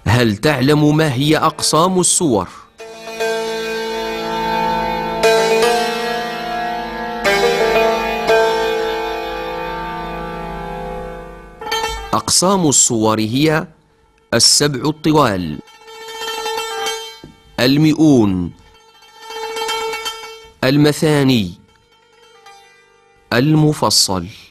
هل تعلم ما هي أقسام الصور؟ أقسام الصور هي 7 الطوال، 100، المثاني، المفصل.